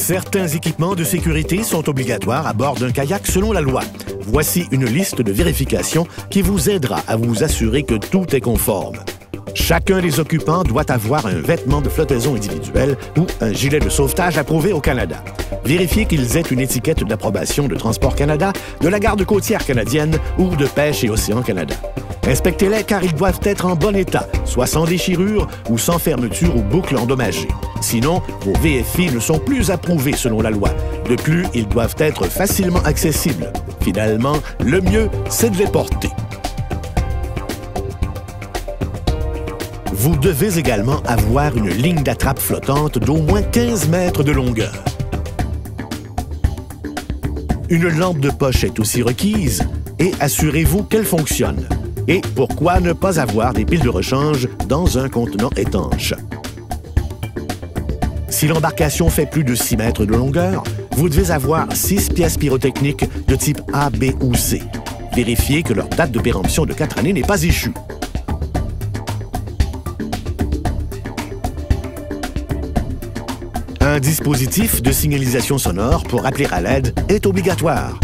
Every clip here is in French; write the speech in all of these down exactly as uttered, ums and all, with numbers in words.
Certains équipements de sécurité sont obligatoires à bord d'un kayak selon la loi. Voici une liste de vérifications qui vous aidera à vous assurer que tout est conforme. Chacun des occupants doit avoir un vêtement de flottaison individuel ou un gilet de sauvetage approuvé au Canada. Vérifiez qu'ils aient une étiquette d'approbation de Transport Canada, de la Garde côtière canadienne ou de Pêche et Océan Canada. Inspectez-les car ils doivent être en bon état, soit sans déchirure ou sans fermeture ou boucle endommagée. Sinon, vos V F I ne sont plus approuvés selon la loi. De plus, ils doivent être facilement accessibles. Finalement, le mieux, c'est de les porter. Vous devez également avoir une ligne d'attrape flottante d'au moins quinze mètres de longueur. Une lampe de poche est aussi requise et assurez-vous qu'elle fonctionne. Et pourquoi ne pas avoir des piles de rechange dans un contenant étanche? Si l'embarcation fait plus de six mètres de longueur, vous devez avoir six pièces pyrotechniques de type A, B ou C. Vérifiez que leur date de péremption de quatre années n'est pas échue. Un dispositif de signalisation sonore pour appeler à l'aide est obligatoire.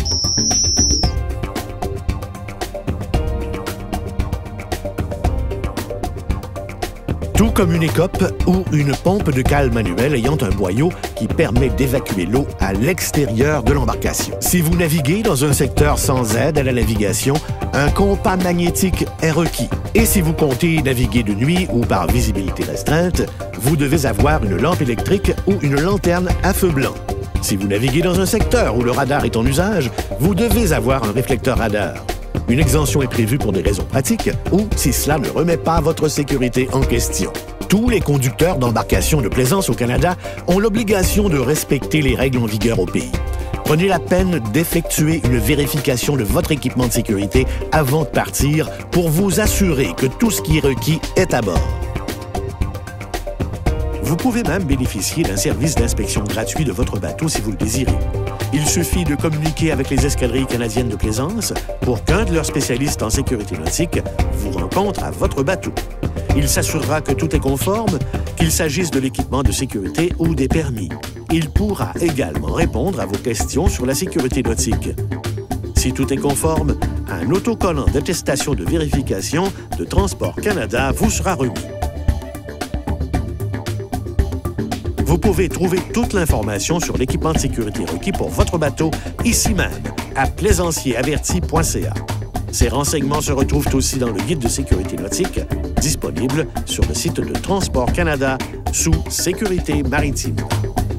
Tout comme une écope ou une pompe de cale manuelle ayant un boyau qui permet d'évacuer l'eau à l'extérieur de l'embarcation. Si vous naviguez dans un secteur sans aide à la navigation, un compas magnétique est requis. Et si vous comptez naviguer de nuit ou par visibilité restreinte, vous devez avoir une lampe électrique ou une lanterne à feu blanc. Si vous naviguez dans un secteur où le radar est en usage, vous devez avoir un réflecteur radar. Une exemption est prévue pour des raisons pratiques ou si cela ne remet pas votre sécurité en question. Tous les conducteurs d'embarcations de plaisance au Canada ont l'obligation de respecter les règles en vigueur au pays. Prenez la peine d'effectuer une vérification de votre équipement de sécurité avant de partir pour vous assurer que tout ce qui est requis est à bord. Vous pouvez même bénéficier d'un service d'inspection gratuit de votre bateau si vous le désirez. Il suffit de communiquer avec les escadrilles canadiennes de plaisance pour qu'un de leurs spécialistes en sécurité nautique vous rencontre à votre bateau. Il s'assurera que tout est conforme, qu'il s'agisse de l'équipement de sécurité ou des permis. Il pourra également répondre à vos questions sur la sécurité nautique. Si tout est conforme, un autocollant d'attestation de vérification de Transport Canada vous sera remis. Vous pouvez trouver toute l'information sur l'équipement de sécurité requis pour votre bateau ici même, à plaisancier averti point c a. Ces renseignements se retrouvent aussi dans le guide de sécurité nautique, disponible sur le site de Transport Canada sous Sécurité maritime.